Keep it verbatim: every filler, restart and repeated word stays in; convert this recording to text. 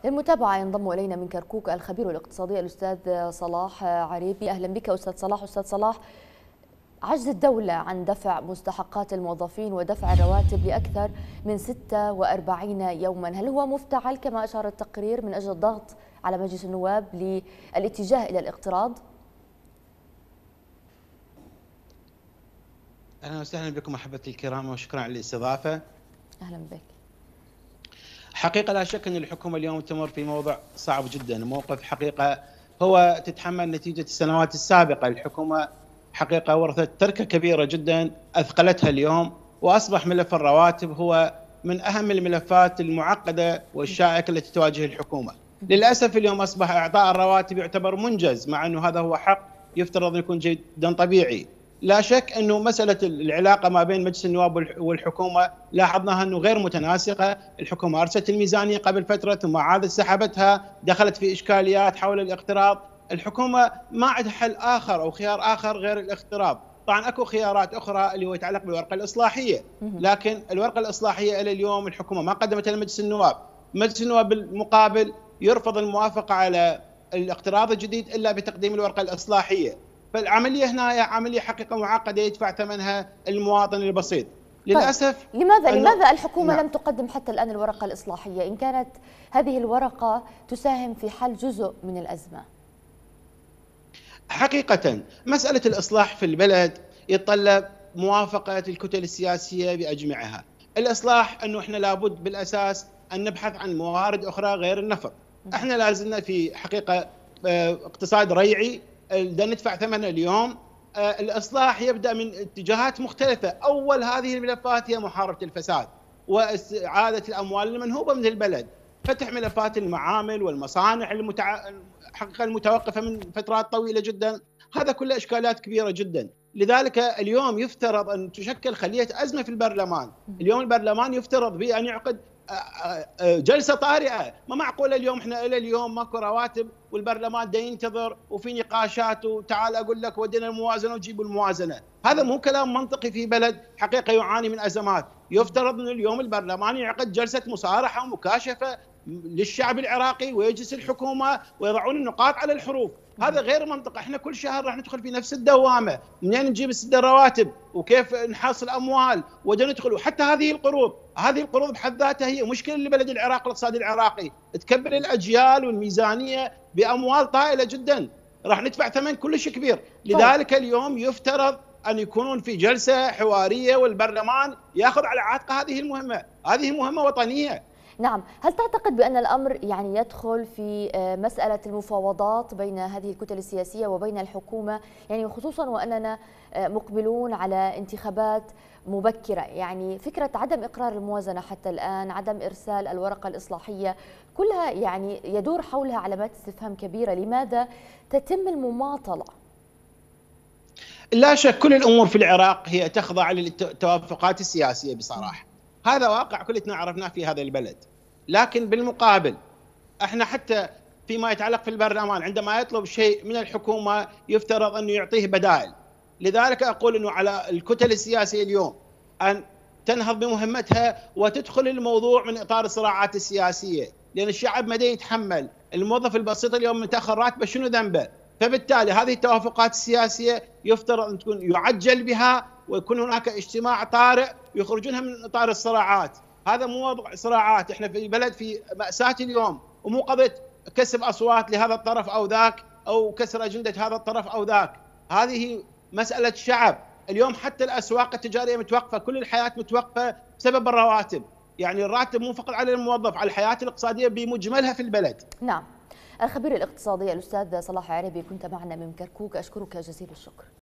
للمتابعة ينضم إلينا من كركوك الخبير الاقتصادي الأستاذ صلاح عريبي. أهلا بك أستاذ صلاح. أستاذ صلاح، عجز الدولة عن دفع مستحقات الموظفين ودفع الرواتب لأكثر من ستة وأربعين يوما، هل هو مفتعل كما أشار التقرير من أجل الضغط على مجلس النواب للاتجاه إلى الاقتراض؟ أهلا وسهلا بكم أحبتي الكرام وشكرا على الاستضافة. أهلا بك. حقيقة لا شك أن الحكومة اليوم تمر في موضع صعب جدا، موقف حقيقة هو تتحمل نتيجة السنوات السابقة. الحكومة حقيقة ورثت تركة كبيرة جدا أثقلتها اليوم، وأصبح ملف الرواتب هو من أهم الملفات المعقدة والشائكة التي تواجه الحكومة. للأسف اليوم أصبح إعطاء الرواتب يعتبر منجز، مع أنه هذا هو حق يفترض أن يكون جدا طبيعي. لا شك أنه مسألة العلاقة ما بين مجلس النواب والحكومة لاحظناها أنه غير متناسقة. الحكومة أرسلت الميزانية قبل فترة ثم عادت سحبتها، دخلت في إشكاليات حول الاقتراض. الحكومة ما عندها حل آخر أو خيار آخر غير الاقتراض. طبعا أكو خيارات أخرى اللي هو يتعلق بالورقة الإصلاحية، لكن الورقة الإصلاحية إلى اليوم الحكومة ما قدمتها لمجلس النواب. مجلس النواب بالمقابل يرفض الموافقة على الاقتراض الجديد إلا بتقديم الورقة الإصلاحية. فالعملية هنا هي عملية حقيقة معقدة يدفع ثمنها المواطن البسيط للأسف. طيب. لماذا لماذا الحكومة نعم. لم تقدم حتى الآن الورقة الإصلاحية إن كانت هذه الورقة تساهم في حل جزء من الأزمة؟ حقيقة مسألة الإصلاح في البلد يتطلب موافقة الكتل السياسية بأجمعها. الإصلاح أنه إحنا لابد بالأساس أن نبحث عن موارد أخرى غير النفط. إحنا لازلنا في حقيقة اقتصاد ريعي بدنا ندفع ثمنه اليوم. الإصلاح يبدأ من اتجاهات مختلفة. أول هذه الملفات هي محاربة الفساد واستعادة الأموال المنهوبة من البلد، فتح ملفات المعامل والمصانع المتع... حقيقة المتوقفة من فترات طويلة جدا. هذا كله إشكالات كبيرة جدا. لذلك اليوم يفترض أن تشكل خلية أزمة في البرلمان. اليوم البرلمان يفترض به أن يعقد جلسة طارئة. ما معقول اليوم احنا الى اليوم ماكو رواتب والبرلمان دا ينتظر وفي نقاشات وتعال اقول لك ودينا الموازنه وجيبوا الموازنه. هذا مو كلام منطقي في بلد حقيقه يعاني من ازمات. يفترض ان اليوم البرلمان يعقد جلسه مصارحه ومكاشفه للشعب العراقي ويجلس الحكومه ويضعون النقاط على الحروف. هذا غير منطقي. احنا كل شهر راح ندخل في نفس الدوامه، منين نجيب السد الرواتب وكيف نحصل اموال ودنا ندخل. وحتى هذه القروض، هذه القروض بحد ذاتها هي مشكله لبلد العراق والاقتصاد العراقي، تكبر الاجيال والميزانيه باموال طائله جدا، راح ندفع ثمن كلش كبير. لذلك اليوم يفترض ان يكونون في جلسه حواريه والبرلمان ياخذ على عاتقه هذه المهمه، هذه مهمه وطنيه. نعم، هل تعتقد بأن الأمر يعني يدخل في مسألة المفاوضات بين هذه الكتل السياسية وبين الحكومة، يعني خصوصا وأننا مقبلون على انتخابات مبكرة؟ يعني فكرة عدم إقرار الموازنة حتى الآن، عدم إرسال الورقة الإصلاحية، كلها يعني يدور حولها علامات استفهام كبيرة. لماذا تتم المماطلة؟ لا شك كل الأمور في العراق هي تخضع للتوافقات السياسية بصراحة، هذا واقع كلنا عرفناه في هذا البلد. لكن بالمقابل احنا حتى فيما يتعلق في البرلمان عندما يطلب شيء من الحكومة يفترض أنه يعطيه بدائل. لذلك أقول أنه على الكتل السياسية اليوم أن تنهض بمهمتها وتدخل الموضوع من إطار الصراعات السياسية، لأن الشعب ما يتحمل. الموظف البسيط اليوم متأخر راتبه شنو ذنبه؟ فبالتالي هذه التوافقات السياسية يفترض أن تكون يعجل بها ويكون هناك اجتماع طارئ يخرجونها من اطار الصراعات. هذا مو وضع صراعات، احنا في بلد في مأساة اليوم، ومو قضيه كسب اصوات لهذا الطرف او ذاك او كسر اجنده هذا الطرف او ذاك. هذه مساله شعب. اليوم حتى الاسواق التجاريه متوقفه، كل الحياه متوقفه بسبب الرواتب. يعني الراتب مو فقط على الموظف، على الحياه الاقتصاديه بمجملها في البلد. نعم. الخبير الاقتصادي الاستاذ صلاح عريبي كنت معنا من كركوك، اشكرك جزيل الشكر.